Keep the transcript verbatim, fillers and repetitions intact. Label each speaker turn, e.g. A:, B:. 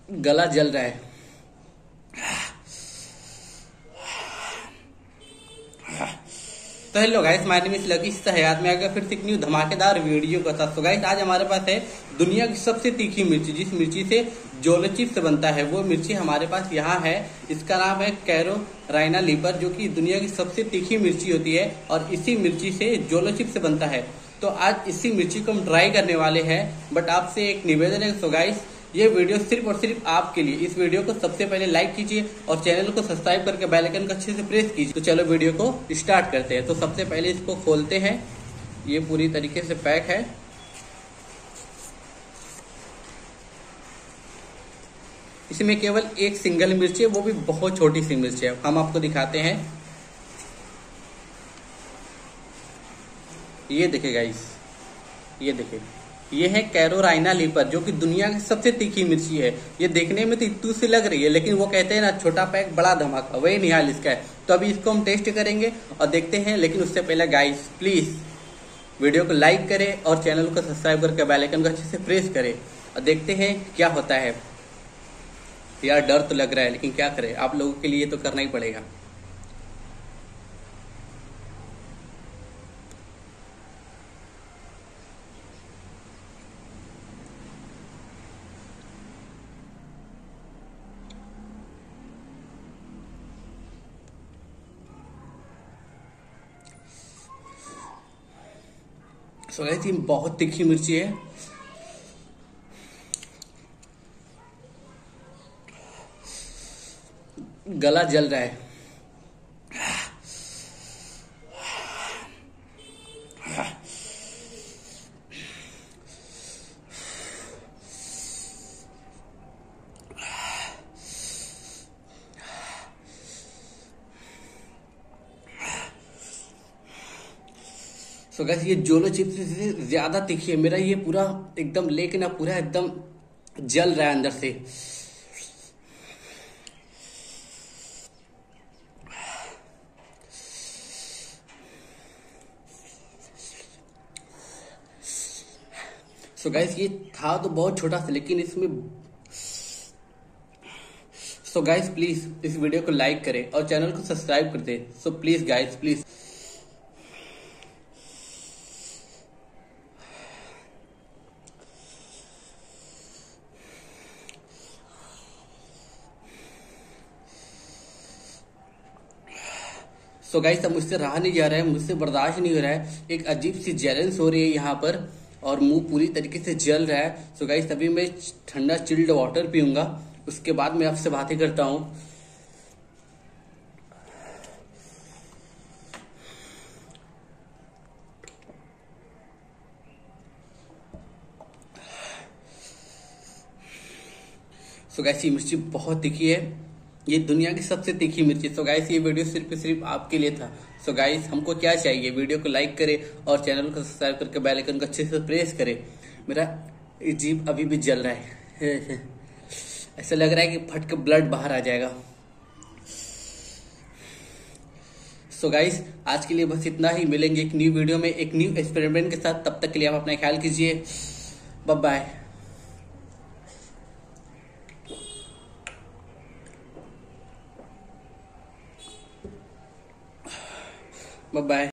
A: गला जल रहा है। तो hello guys, my name is Lucky Hyatt में आ गया फिर से एक न्यू धमाकेदार वीडियो का साथ। तो गाइस आज हमारे पास है दुनिया की सबसे तीखी मिर्ची, जिस मिर्ची से जोलो चिप्स बनता है वो मिर्ची हमारे पास यहाँ है। इसका नाम है कैरोराइना रीपर, जो कि दुनिया की सबसे तीखी मिर्ची होती है और इसी मिर्ची से जोलो चिप्स बनता है। तो आज इसी मिर्ची को हम ट्राई करने वाले हैं, बट आपसे एक निवेदन है। सो गाइस ये वीडियो सिर्फ और सिर्फ आपके लिए। इस वीडियो को सबसे पहले लाइक कीजिए और चैनल को सब्सक्राइब करके बेल आइकन को अच्छे से प्रेस कीजिए। तो चलो वीडियो को स्टार्ट करते हैं। तो सबसे पहले इसको खोलते हैं। ये पूरी तरीके से पैक है। इसमें केवल एक सिंगल मिर्ची है, वो भी बहुत छोटी सी मिर्ची है। हम आपको दिखाते हैं। ये देखिए गाइस, ये देखिए, ये है कैरोराइना रीपर, जो कि दुनिया की सबसे तीखी मिर्ची है। ये देखने में तो इतू सी लग रही है, लेकिन वो कहते हैं ना, छोटा पैक बड़ा धमाका, वही निहाल इसका है। तो अभी इसको हम टेस्ट करेंगे और देखते हैं। लेकिन उससे पहले गाइस प्लीज वीडियो को लाइक करें और चैनल को सब्सक्राइब करके बेल आइकन को अच्छे से प्रेस करें और देखते हैं क्या होता है। यार डर तो लग रहा है, लेकिन क्या करें, आप लोगों के लिए तो करना ही पड़ेगा। सो गाइस ये बहुत तीखी मिर्ची है। गला जल रहा है। तो गाइस ये जोलो चिप्स से ज्यादा तीखी है। मेरा ये पूरा एकदम लेके ना पूरा एकदम जल रहा है अंदर से। सो गाइस ये था तो बहुत छोटा सा, लेकिन इसमें सो गाइस प्लीज इस वीडियो को लाइक करें और चैनल को सब्सक्राइब कर दें। So please guys please. So guys अब मुझसे रहा नहीं जा रहा है, मुझसे बर्दाश्त नहीं हो रहा है। एक अजीब सी जलन हो रही है यहाँ पर और मुंह पूरी तरीके से जल रहा है। सो गाइस अभी मैं ठंडा चिल्ड वाटर पीऊंगा, उसके बाद मैं आपसे बातें करता हूँ। सो गाइस ये मिर्ची बहुत तीखी है। ये दुनिया की सबसे तीखी मिर्ची। सो गाइस ये वीडियो सिर्फ सिर्फ आपके लिए था। सो गाइस हमको क्या चाहिए, वीडियो को लाइक करें और चैनल को सब्सक्राइब करके बेल आइकन को अच्छे से प्रेस करें। मेरा जीभ अभी भी जल रहा है। ऐसा लग रहा है कि फट के ब्लड बाहर आ जाएगा। सो गाइस आज के लिए बस इतना ही। मिलेंगे एक न्यू वीडियो में एक न्यू एक्सपेरिमेंट के साथ। तब तक के लिए आप अपना ख्याल कीजिए। Bye bye. Bye bye.